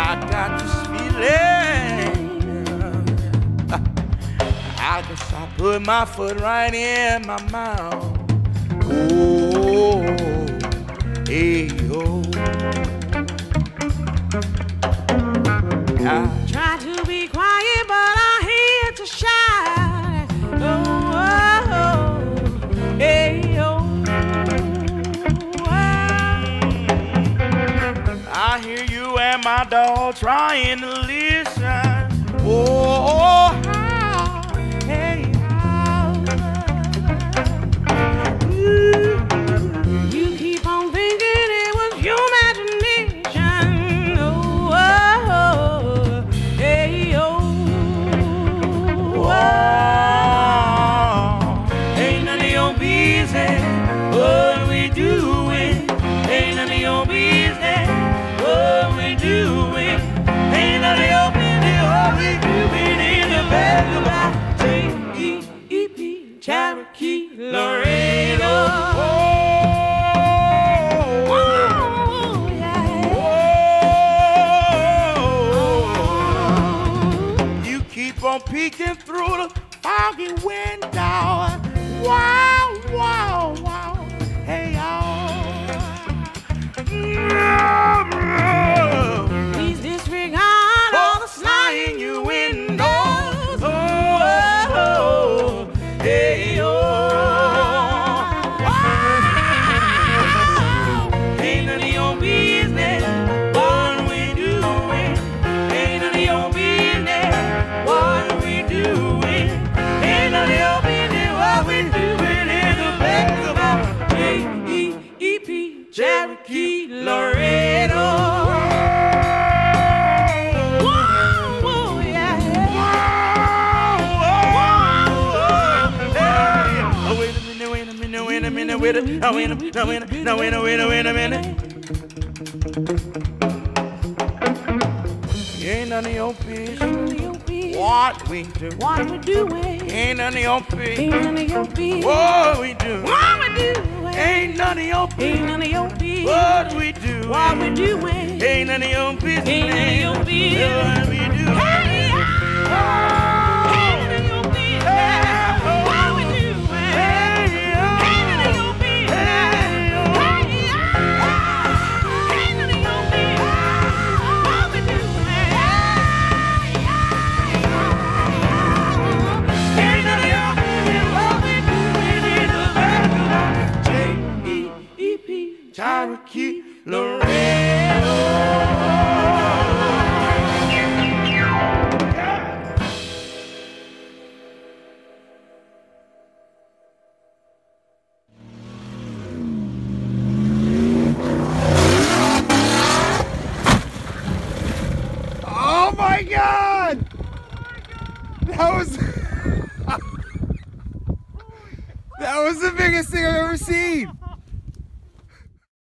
I got this feeling. I guess I put my foot right in my mouth. Oh, hey, oh. I try to be quiet, but I'm here to shine. Oh, oh, oh, hey, oh. I hear you and my dog trying to listen. Oh, hey, you keep on thinking it was your imagination. Oh, oh, oh, hey, oh. Ain't none of your business what we doing. Ain't none of your business what we doing. Ain't none of your business what we doing in the back of my J-E-E-P, Cherokee, Laredo. Oh, yeah. Oh, you keep on peeking through the foggy window. Wow, wow, wow. Hey, y'all. Please disregard all the flying your windows. Oh, oh, oh, hey, oh. Ain't none of your business what we doing. Ain't none of your business what we doing. Ain't none of your business what we doing in the back of our J-E-E-P, Cherokee, Laredo. Wait a minute. Ain't none of your business what we do. What we doing? Ain't none of your business. Ain't none of your business. What we do. What we doing? Ain't none of your business. Ain't none of your business. What we do. What we doing? Ain't none of your business. Ain't none of your business. What we do. Hey, ain't none of your business. What we doing? Ain't none of your business. Ain't none of your business. What we doing? Ain't none of your business. What we doing in the back of our J-E-E-P, Cherokee, Laredo. Oh my God! That was that was the biggest thing I've ever seen.